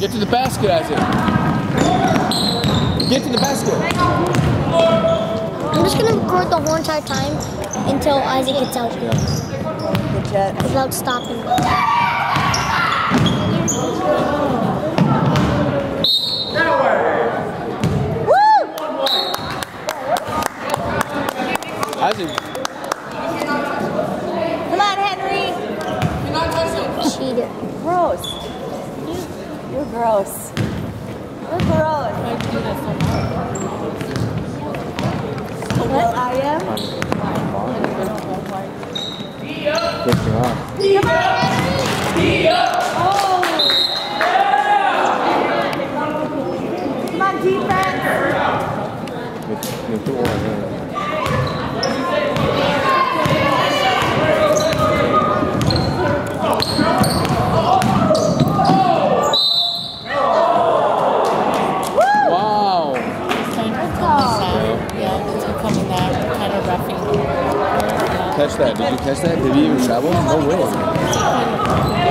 Get to the basket, Isaac. Get to the basket. I'm just gonna record the whole entire time until Isaac gets out here. Without stopping. Woo! Isaac. Come on, Henry. You're not touching. Cheater. Gross. You're gross. You're gross. What I am? Lifting off. Come on, Henry. Oh. Come on, defense. With the oil, Catch that. Did you catch that? Did he even travel? No way.